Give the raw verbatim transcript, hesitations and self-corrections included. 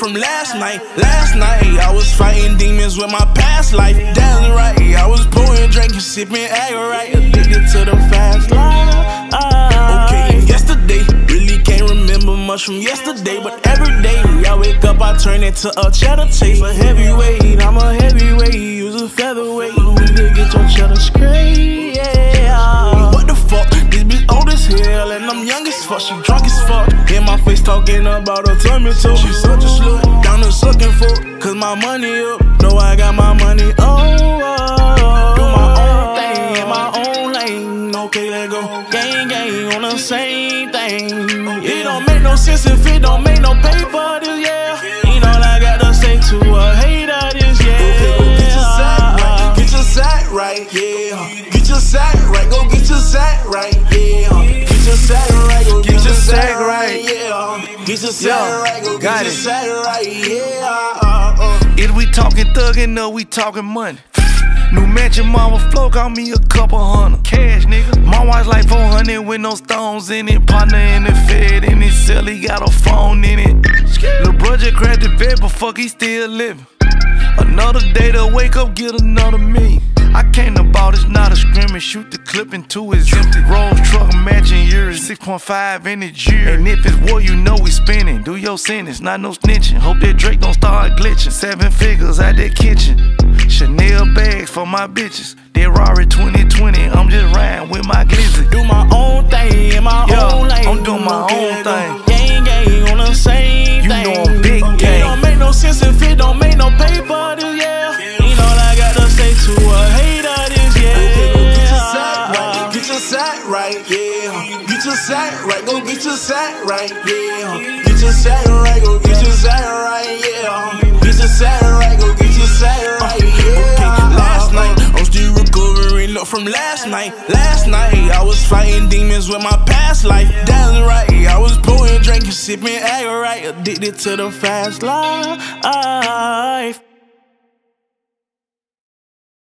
from last night. Last night, I was fighting demons with my past life. Damn right, I was pouring, drinking, sipping, right, addicted to the fast life. Okay, yesterday, really can't remember much from yesterday, but every day I wake up, I turn into a cheddar taste. A heavyweight, I'm a heavyweight, use a featherweight. We could get your cheddar straight, yeah. What the fuck? This bitch old as hell, and I'm young as fuck. She drunk as fuck. In my face talking about her tummy too. She such a slut, down to sucking for, cause my money up. Know I got my money on. Oh, do my own thing in my own lane. Okay, let go. Gang, gang on the same thing. It don't make no sense if it don't make no paper. This, yeah. Ain't all I gotta say to a hater. This, yeah. Get your sack right. Get your sack right, yeah. Get your sack right. Go get your sack right, yeah. Get your sack right. Go get your sack right, yeah. Get your sack right. Go get your sack right, yeah. If we talking thuggin' or we talking money? New mansion, mama flow, got me a couple hundred. Cash, nigga. My watch like four hundred with no stones in it. Partner in the Fed in his cell, he got a phone in it. Lil' brother crashed the bed, but fuck, he still living. Another day to wake up, get another million. I came to ball, it's not a scrimmage. Shoot the clip into his empty. Rolls truck matching yours, six point five in the year. And if it's war, you know we spinning. Do your sentence, not no snitching. Hope that Drake don't start glitching. Seven figures out that kitchen. Chanel bags for my bitches. That Rari twenty twenty, I'm just riding with my glizzy. Do my own thing in my yeah, own lane. I'm doing my own thing. Gang, gang on the same you thing. You know I'm big gang. It don't make no sense if it don't make no paper. This, yeah. Ain't all I gotta say to a hater. This, yeah. Get your sack right. Get your sack right, yeah. Get your sack right. Go get your sack right, yeah. Get your sack right. Go get your sack right, yeah. Get your sack right. Go get your sack right, yeah. Last night, I'm still recovering up from last night. Last night, I was fighting demons with my past life. Damn right, I was pouring, drinking, sipping, right, addicted to the fast life.